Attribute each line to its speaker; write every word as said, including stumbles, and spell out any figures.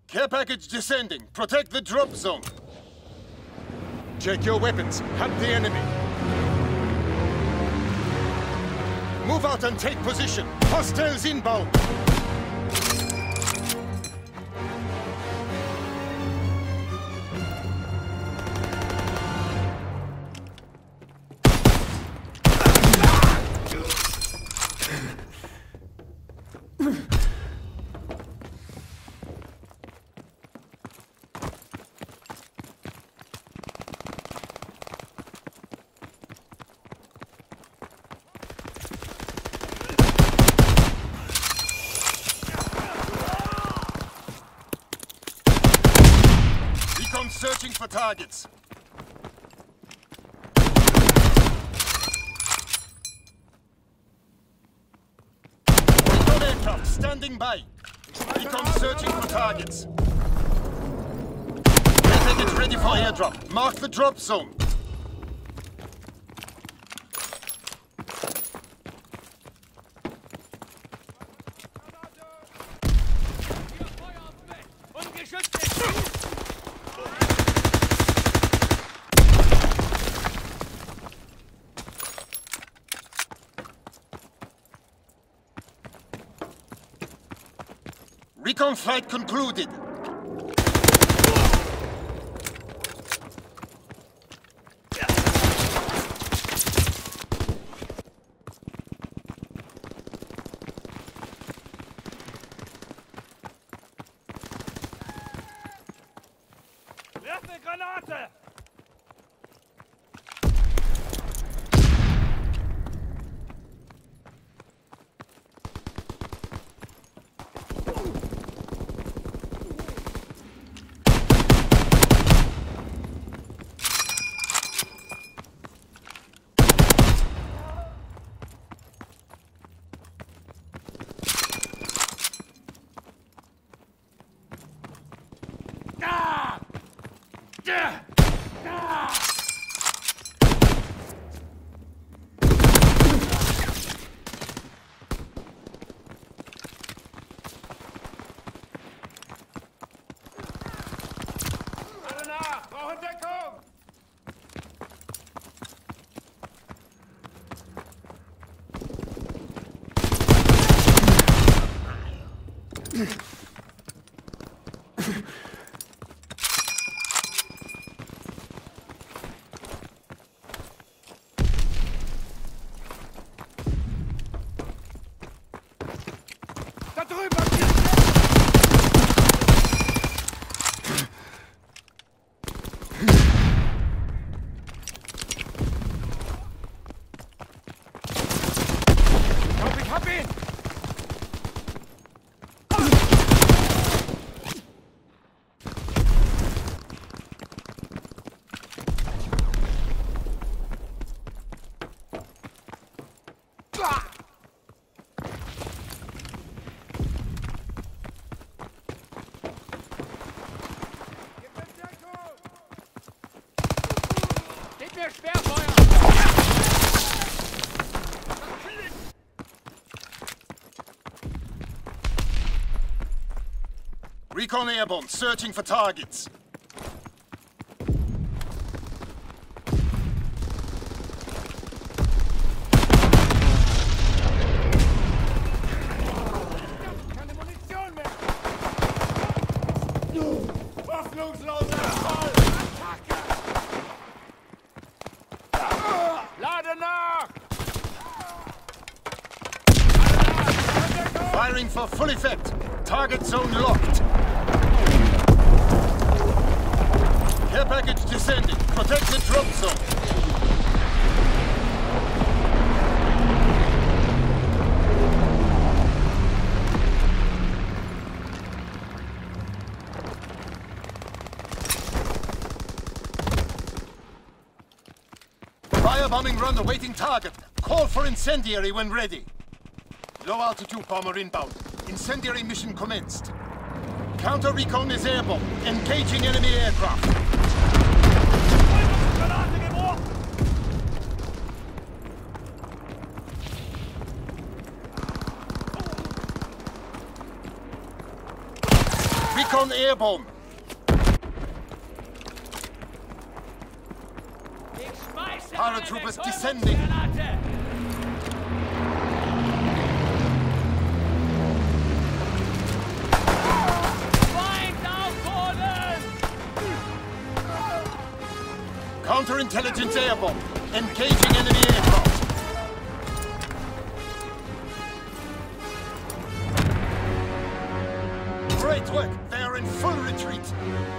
Speaker 1: Care package descending. Protect the drop zone. Check your weapons. Hunt the enemy. Move out and take position. Hostiles inbound. Searching for targets. Recon aircraft standing by. Recon searching for targets. Air package ready for airdrop. Mark the drop zone. Recon flight concluded.
Speaker 2: Werfe Granate! Da drüben! Ich glaub, ich hab ihn! Mir Sperrfeuer!
Speaker 1: Recon airborne, searching for targets.
Speaker 2: Keine Munition mehr! Hoffnungsloser Fall! Attacke! Lade nach!
Speaker 1: Firing for full effect. Target zone locked. Care package descending. Protect the drop zone. Firebombing run awaiting target. Call for incendiary when ready. Low altitude bomber inbound. Incendiary mission commenced. Counter recon is airborne. Engaging enemy aircraft.
Speaker 2: Granate geworfen!
Speaker 1: Recon airborne. Paratroopers descending. Counterintelligence airborne. Engaging enemy aircraft. Great work. They are in full retreat.